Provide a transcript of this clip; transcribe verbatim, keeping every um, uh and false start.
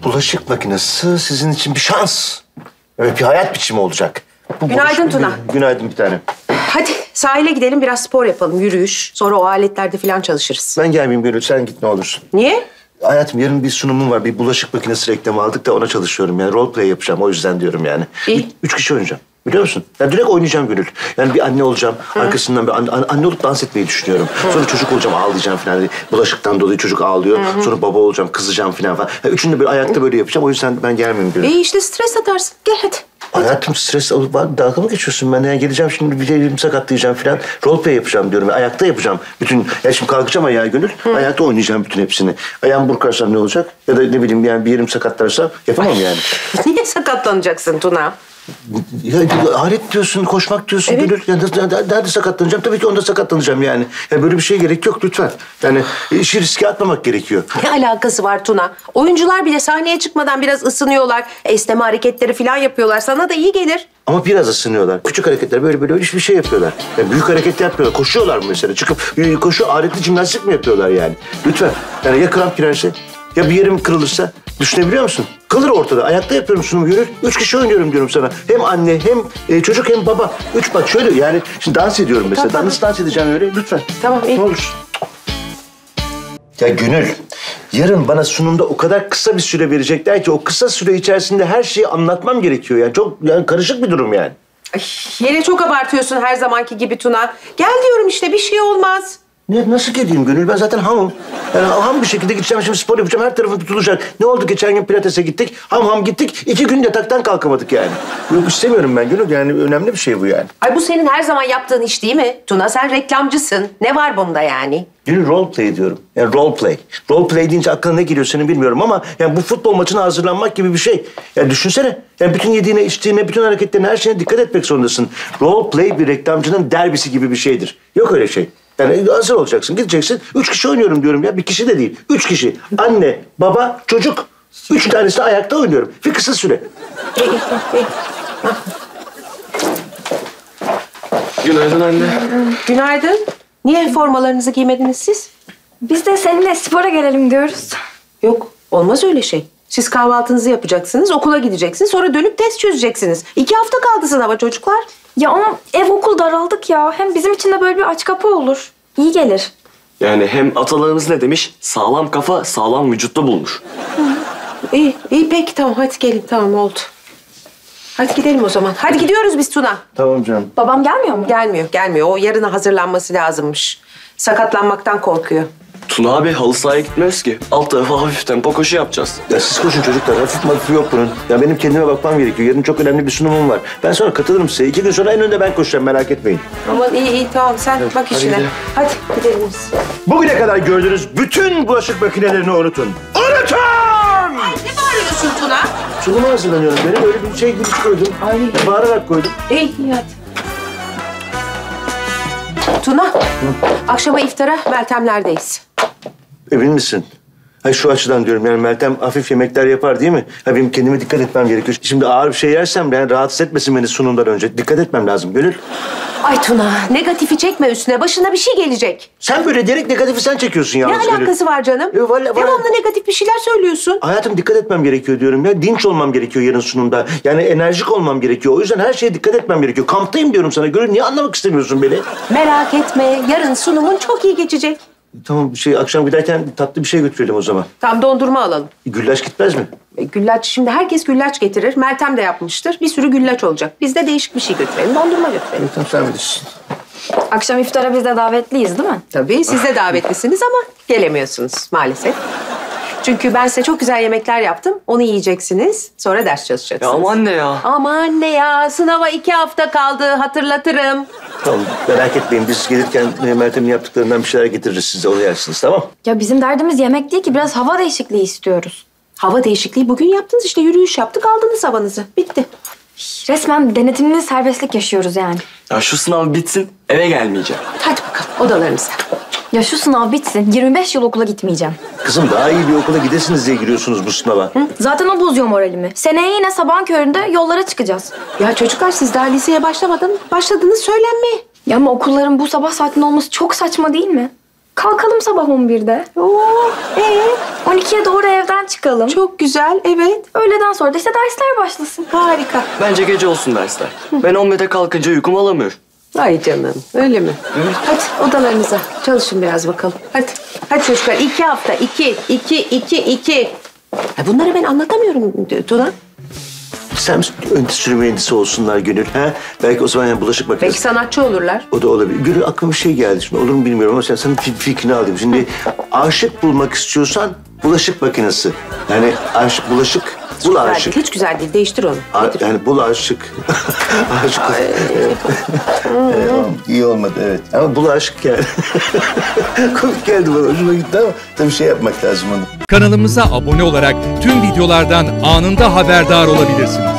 bulaşık makinesi sizin için bir şans. Evet, bir hayat biçimi olacak. Bu Günaydın bulaşık... Tuna. Günaydın bir tanem. Hadi sahile gidelim, biraz spor yapalım, yürüyüş. Sonra o aletlerde falan çalışırız. Ben gelmeyeyim Gönül, sen git ne olursun. Niye? Hayatım, yarın bir sunumum var. Bir bulaşık makinesi reklamı aldık da ona çalışıyorum. Yani role play yapacağım, o yüzden diyorum yani. İyi. Üç, üç kişi oynayacağım. Biliyor musun? Yani direkt oynayacağım Gönül. Yani bir anne olacağım, Hı. arkasından bir anne, anne olup dans etmeyi düşünüyorum. Hı. Sonra çocuk olacağım, ağlayacağım falan. Bulaşıktan dolayı çocuk ağlıyor. Hı. Sonra baba olacağım, kızacağım falan falan. Yani üçünü de böyle ayakta böyle yapacağım. O yüzden ben gelmeyeyim Gönül. İyi işte, stres atarsın. Gel hadi. Hayatım, stres alıp dalga mı geçiyorsun? Ben yani geleceğim şimdi bir elimi sakatlayacağım falan. Role play yapacağım diyorum. Ayakta yapacağım. Bütün, ya şimdi kalkacağım ayağa Gönül. Hı. Ayakta oynayacağım bütün hepsini. Ayağımı burkarsam ne olacak? Ya da ne bileyim yani bir yerim sakatlarsam yapamam yani. Niye sakatlanacaksın Tuna? Ya alet diyorsun, koşmak diyorsun Evet. Gönül. Ya, nerede, nerede sakatlanacağım? Tabii ki onda sakatlanacağım yani. Ya böyle bir şeye gerek yok lütfen. Yani işi riske atmamak gerekiyor. Ne alakası var Tuna? Oyuncular bile sahneye çıkmadan biraz ısınıyorlar. Esneme hareketleri falan yapıyorlar. Sana da iyi gelir. Ama biraz ısınıyorlar. Küçük hareketler böyle böyle hiçbir şey yapıyorlar. Ya büyük hareket yapmıyorlar. Koşuyorlar mı mesela? Çıkıp koşu aletli jimnastik mi yapıyorlar yani? Lütfen. Yani ya kramp girerse, ya bir yerim kırılırsa, düşünebiliyor musun? Kalır ortada. Ayakta yapıyorum sunumu Gönül. Üç kişi oynuyorum diyorum sana. Hem anne, hem e, çocuk, hem baba. Üç bak şöyle yani. Şimdi dans ediyorum mesela. Tamam. Nasıl dans edeceğim öyle? Lütfen. Tamam, iyi. Ne olur. Ya Gönül, yarın bana sunumda o kadar kısa bir süre verecekler ki o kısa süre içerisinde her şeyi anlatmam gerekiyor. Yani çok yani karışık bir durum yani. Ay, yine çok abartıyorsun her zamanki gibi Tuna. Gel diyorum işte, bir şey olmaz. Ne, nasıl geleyim Gönül? Ben zaten hamım. Yani ham bir şekilde gideceğim, şimdi spor yapacağım, her tarafım tutulacak. Ne oldu? Geçen gün pilatese gittik, ham ham gittik. İki gün yataktan kalkamadık yani. Yok, istemiyorum ben Gönül, yani önemli bir şey bu yani. Ay bu senin her zaman yaptığın iş değil mi Tuna? Sen reklamcısın. Ne var bunda yani? Gönül, role play diyorum. Yani role play. Role play deyince aklına ne geliyor senin bilmiyorum ama yani bu futbol maçına hazırlanmak gibi bir şey. Yani düşünsene. Yani bütün yediğine, içtiğine, bütün hareketlerine, her şeyine dikkat etmek zorundasın. Role play bir reklamcının derbisi gibi bir şeydir. Yok öyle şey. Yani hazır olacaksın, gideceksin. Üç kişi oynuyorum diyorum ya. Bir kişi de değil. Üç kişi. Anne, baba, çocuk. Üç tanesi de ayakta oynuyorum. Bir kısa süre. Günaydın anne. Günaydın. Niye formalarınızı giymediniz siz? Biz de seninle spora gelelim diyoruz. Yok, olmaz öyle şey. Siz kahvaltınızı yapacaksınız, okula gideceksiniz, sonra dönüp test çözeceksiniz. İki hafta kaldı sınava çocuklar. Ya ama ev okul daraldık ya. Hem bizim için de böyle bir aç kapı olur. İyi gelir. Yani hem atalarımız ne demiş? Sağlam kafa sağlam vücutta bulmuş. İyi, iyi peki tamam, hadi gelin, tamam oldu. Hadi gidelim o zaman. Hadi gidiyoruz biz Tuna. Tamam canım. Babam gelmiyor mu? Gelmiyor, gelmiyor. O yarına hazırlanması lazımmış. Sakatlanmaktan korkuyor. Tuna abi halı sahaya gitmiyoruz ki. Alt tarafa hafif tempo koşu yapacağız. Ya siz koşun çocuklar. Hafif mafifi yok bunun. Ya benim kendime bakmam gerekiyor. Yarın çok önemli bir sunumum var. Ben sonra katılırım size. İki gün sonra en önde ben koşacağım. Merak etmeyin. Aman iyi iyi tamam, sen bak işine. gidelim. Hadi gidelim biz. Bugüne kadar gördüğünüz bütün bulaşık makinelerini unutun. Unutun! Ne bağırıyorsun Tuna? Sunuma hazırlanıyorum. Benim öyle bir şey gülüş koydum. Ay. Bağırarak koydum. İyi, iyi hadi. Tuna, Hı? akşama iftara Meltemler'deyiz. Emin misin? Ha şu açıdan diyorum yani Meltem hafif yemekler yapar değil mi? Ha benim kendime dikkat etmem gerekiyor. Şimdi ağır bir şey yersem yani rahatsız etmesin beni sunumdan önce. Dikkat etmem lazım Gönül. Ay Tuna, negatifi çekme üstüne. Başına bir şey gelecek. Sen böyle direkt negatifi sen çekiyorsun Ne yalnız Gönül. alakası var canım? Yo, vallahi- vallahi- Devamlı negatif bir şeyler söylüyorsun. Hayatım dikkat etmem gerekiyor diyorum ya. Dinç olmam gerekiyor yarın sunumda. Yani enerjik olmam gerekiyor. O yüzden her şeye dikkat etmem gerekiyor. Kamptayım diyorum sana. Gönül niye anlamak istemiyorsun beni? Merak etme, yarın sunumun çok iyi geçecek. Tamam şey akşam giderken tatlı bir şey götürelim o zaman. Tam dondurma alalım. Güllaç gitmez mi? E, güllaç, şimdi herkes güllaç getirir. Meltem de yapmıştır. Bir sürü güllaç olacak. Biz de değişik bir şey götürelim. Dondurma götürelim. Tamam sen bilirsin. Akşam iftara biz de davetliyiz değil mi? Tabii siz de davetlisiniz ama gelemiyorsunuz maalesef. Çünkü ben size çok güzel yemekler yaptım. Onu yiyeceksiniz. Sonra ders Ya çalışacaksınız. ama anne ya. Ama anne ya, sınava iki hafta kaldı. Hatırlatırım. Tamam merak etmeyin. Biz gelirken e, Meltem'in yaptıklarından bir şeyler getiririz size. Onu yersiniz tamam? Ya bizim derdimiz yemek değil ki. Biraz hava değişikliği istiyoruz. Hava değişikliği bugün yaptınız işte. Yürüyüş yaptık, aldınız havanızı. Bitti. Resmen denetimli serbestlik yaşıyoruz yani. Ya şu sınav bitsin eve gelmeyeceğim. Hadi bakalım odalarınıza. Ya şu sınav bitsin. yirmi beş yıl okula gitmeyeceğim. Kızım daha iyi bir okula gidesiniz diye giriyorsunuz bu sınava. Hı? Zaten o bozuyor moralimi. Seneye yine sabahın köründe yollara çıkacağız. Ya çocuklar siz daha liseye başlamadan başladınız söylenmeye. Ya ama okulların bu sabah saatinde olması çok saçma değil mi? Kalkalım sabah on birde. Oo, ee, on ikiye doğru evden çıkalım. çok güzel, evet. Öğleden sonra da işte dersler başlasın. Harika. Bence gece olsun dersler. Ben on birde kalkınca uykum alamıyor. Ay canım, öyle mi? Hadi odalarınıza çalışın biraz bakalım. Hadi, hadi çocuklar. iki hafta, iki, iki, iki, iki. Ay bunları ben anlatamıyorum Tuna. Sen endüstri mühendisi olsunlar Gönül. Ha? Belki o zaman yani bulaşık makinesi. Belki sanatçı olurlar. O da olabilir. Gönül aklıma bir şey geldi şimdi. Olur mu bilmiyorum ama sen senin fi- fikrini alayım. Şimdi aşık bulmak istiyorsan bulaşık makinesi. Yani aşık, bulaşık, bul Güzel aşık. değil, hiç güzel değil. Değiştir onu. A- yani bul aşık. Aşık. Evet, tamam, iyi olmadı evet. Ama bul aşık yani. Komik geldi bana. Hoşuma gitti ama tabii şey yapmak lazım onu. Kanalımıza abone olarak tüm videolardan anında haberdar olabilirsiniz.